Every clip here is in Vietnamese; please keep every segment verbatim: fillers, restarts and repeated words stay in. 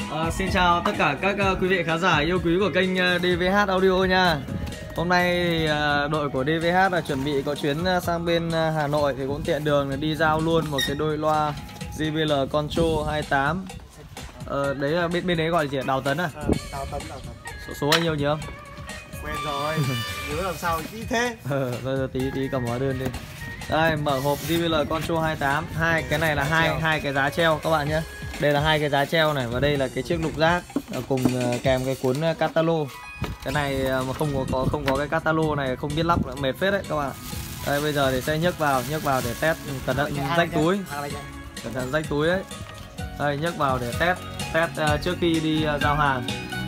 À, xin chào tất cả các uh, quý vị khán giả yêu quý của kênh uh, đê vê hát Audio nha. Hôm nay thì, uh, đội của đê vê hát là chuẩn bị có chuyến uh, sang bên uh, Hà Nội thì cũng tiện đường để đi giao luôn một cái đôi loa gi vê lờ Control hai tám. Ờ, đấy là bên bên đấy gọi là gì? Đào Tấn à? À, Đào Tấn, Đào Tấn. Số, số bao nhiêu nhỉ không? Quen rồi. Nhớ làm sao chứ thế. Ờ, rồi tí tí cầm hóa đơn đi. Đây, mở hộp gi vê lờ Control hai tám. Hai cái này là hai hai cái giá treo các bạn nhé. Đây là hai cái giá treo này và đây là cái chiếc lục giác cùng kèm cái cuốn catalog. Cái này mà không có, có không có cái catalog này không biết lắp mệt phết đấy các bạn. Đây bây giờ thì sẽ nhấc vào, nhấc vào để test cẩn thận rách túi. Cẩn thận rách túi đấy. Đây nhấc vào để test test uh, trước khi đi uh, giao hàng.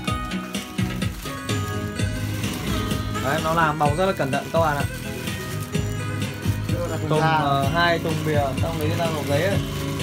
Đấy nó làm bóng rất là cẩn thận các bạn ạ. Thùng uh, hai thùng bìa xong lấy ra hộp giấy ấy.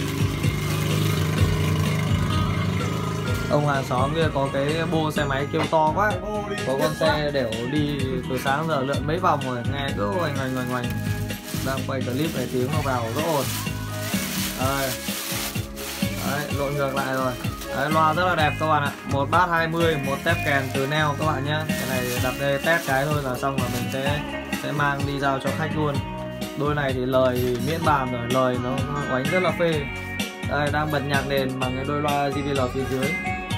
Ông hàng xóm kia có cái bô xe máy kêu to quá, có con xe đểu đi từ sáng giờ lượn mấy vòng rồi, nghe cứ oanh oanh oanh oanh. Đang quay clip này tiếng nó vào rất ồn. Đây. Đấy, lộn ngược lại rồi. Đấy, loa rất là đẹp các bạn ạ. Một bát hai mươi, một tép kèn từ neo các bạn nhé. Cái này đặt đây test cái thôi là xong là mình sẽ sẽ mang đi giao cho khách luôn. Đôi này thì lời miễn bàn rồi, lời nó oánh rất là phê. Đây đang bật nhạc nền bằng cái đôi loa gi vê lờ phía dưới.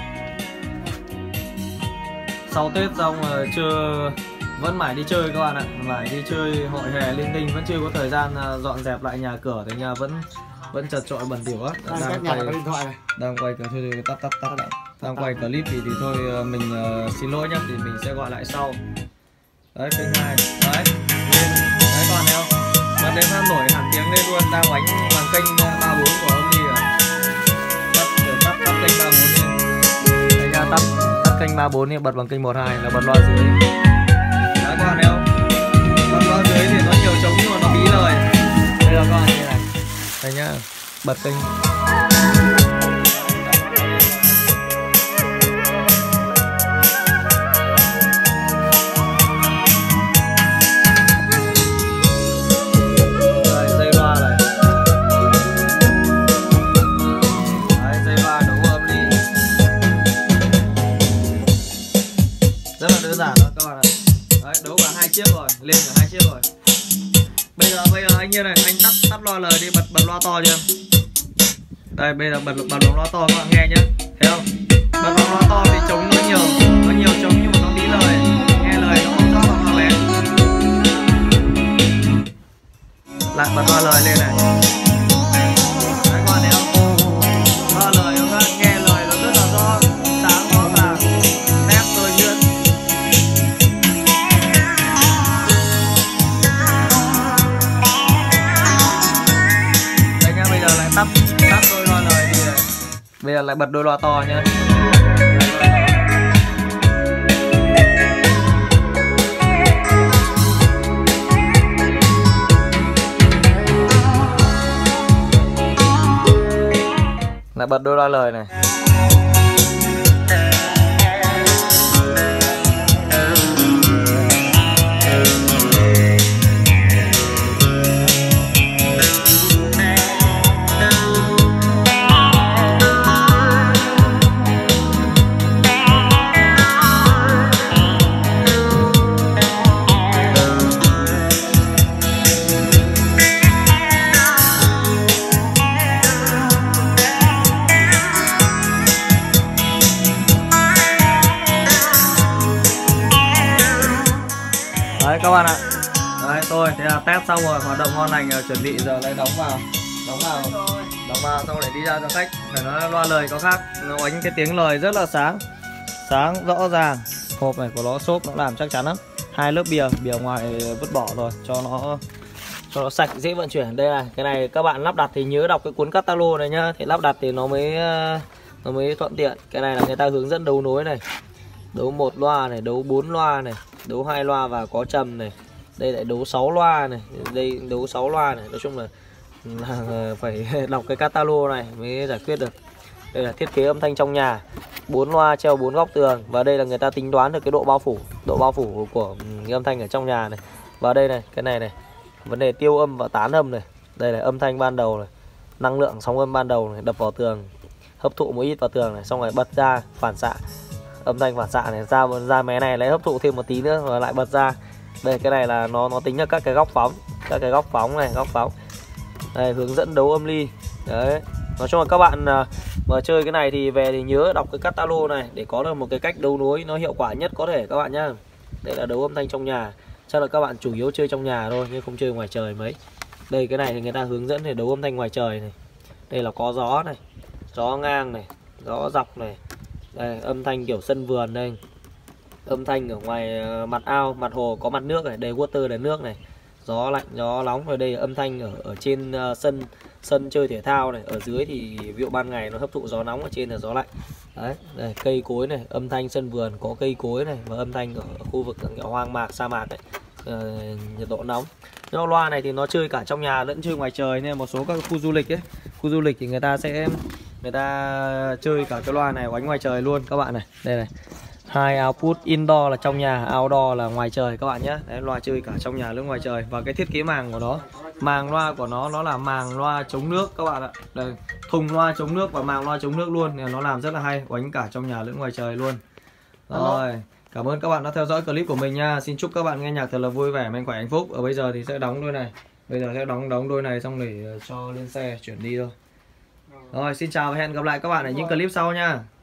Sau Tết xong rồi chưa vẫn mãi đi chơi các bạn ạ, mãi đi chơi hội hè linh tinh, vẫn chưa có thời gian dọn dẹp lại nhà cửa thì nhà vẫn vẫn chật chội bẩn thỉu á. Đang, đang quay điện thoại này. Đang quay clip thôi tắt tắt tắt đã. Đang quay clip thì thì thôi mình uh, xin lỗi nhá, thì mình sẽ gọi lại sau. Đấy kênh hai. Đấy. Lên. Đấy còn thấy không? Bật lên phát nổi hẳn tiếng lên luôn, đang oánh bằng kênh ba bốn của ông đi rồi. Tắt tắt tắt kênh ba bốn đi. Đấy nha, tắt tắt kênh ba bốn đi, bật bằng kênh một hai là bật loa dưới. Đấy các bạn thấy không? Bật loa dưới thì nó nhiều trống nhưng mà nó bí lời. Đây là các bạn như này. Đây nhá, bật kênh. Đây, dây loa này. Đấy, dây loa đấu âm ly. Rất là đơn giản thôi các bạn ạ. Đấy, đấu cả hai chiếc rồi, lên cả hai chiếc rồi. Bây giờ bây giờ anh như này, anh tắt tắt loa lời đi, bật bật loa to chưa? Đây bây giờ bật bật loa to các bạn nghe nhé, thấy không? Bật loa to thì trống nó nhiều, nó nhiều trống nhưng mà nó bí lời, nghe lời nó không rõ bằng loa bé. Lại bật loa lời lên này. Đấy các bạn thấy không? Loa lời các bạn nghe lời nó rất là rõ, sáng rõ ràng, tép rồi nhuyễn. Bây giờ lại tắt tắt đôi loa lời đi này. Bây giờ lại bật đôi loa to nhé. Lại bật đôi loa lời này. Đấy các bạn ạ. Đấy thôi, thế là test xong rồi, hoạt động ngon lành rồi, chuẩn bị giờ lại đóng vào. Đóng vào. Đóng vào xong để đi ra cho khách. Phải nói loa lời có khác, nó oánh cái tiếng lời rất là sáng. Sáng rõ ràng. Hộp này của nó xốp nó làm chắc chắn lắm. Hai lớp bìa, bìa ngoài vứt bỏ rồi cho nó cho nó sạch dễ vận chuyển. Đây này, cái này các bạn lắp đặt thì nhớ đọc cái cuốn catalog này nhá. Thì lắp đặt thì nó mới nó mới thuận tiện. Cái này là người ta hướng dẫn đấu nối này. Đấu một loa này, đấu bốn loa này, đấu hai loa và có trầm này. Đây lại đấu sáu loa này, đây đấu sáu loa này. Nói chung là, là phải đọc cái catalog này mới giải quyết được. Đây là thiết kế âm thanh trong nhà, bốn loa treo bốn góc tường. Và đây là người ta tính đoán được cái độ bao phủ, độ bao phủ của cái âm thanh ở trong nhà này. Và đây này, cái này này, vấn đề tiêu âm và tán âm này. Đây là âm thanh ban đầu này, năng lượng sóng âm ban đầu này, đập vào tường. hấp thụ một ít vào tường này, xong rồi bật ra phản xạ, âm thanh phản xạ này ra ra mé này lấy hấp thụ thêm một tí nữa rồi lại bật ra. Đây cái này là nó nó tính là các cái góc phóng, các cái góc phóng này, góc phóng. Đây hướng dẫn đấu âm ly. Đấy. Nói chung là các bạn mà chơi cái này thì về thì nhớ đọc cái catalog này để có được một cái cách đấu nối nó hiệu quả nhất có thể các bạn nhá. Đây là đấu âm thanh trong nhà. Chắc là các bạn chủ yếu chơi trong nhà thôi nhưng không chơi ngoài trời mấy. Đây cái này thì người ta hướng dẫn để đấu âm thanh ngoài trời này. Đây là có gió này, gió ngang này, gió dọc này. Đây âm thanh kiểu sân vườn đây. Âm thanh ở ngoài mặt ao, mặt hồ có mặt nước này, đây water là nước này. Gió lạnh, gió nóng, rồi đây âm thanh ở ở trên uh, sân sân chơi thể thao này, ở dưới thì ví dụ ban ngày nó hấp thụ gió nóng, ở trên là gió lạnh. Đấy, đây, cây cối này, âm thanh sân vườn có cây cối này và âm thanh ở khu vực ở hoang mạc, sa mạc này, uh, nhiệt độ nóng. Nhưng loa này thì nó chơi cả trong nhà lẫn chơi ngoài trời nên một số các khu du lịch ấy, khu du lịch thì người ta sẽ người ta chơi cả cái loa này đánh ngoài trời luôn các bạn này. Đây này. Hai output, indoor là trong nhà, outdoor là ngoài trời các bạn nhé. Đấy, loa chơi cả trong nhà lẫn ngoài trời. Và cái thiết kế màng của nó, màng loa của nó nó là màng loa chống nước các bạn ạ. Đây, thùng loa chống nước và màng loa chống nước luôn. Nên nó làm rất là hay, đánh cả trong nhà lẫn ngoài trời luôn. Rồi, cảm ơn các bạn đã theo dõi clip của mình nha. Xin chúc các bạn nghe nhạc thật là vui vẻ, mạnh khỏe, hạnh phúc. Ở bây giờ thì sẽ đóng đôi này. Bây giờ sẽ đóng đóng đôi này xong để cho lên xe chuyển đi thôi. Rồi, xin chào và hẹn gặp lại các bạn ở những clip sau nha.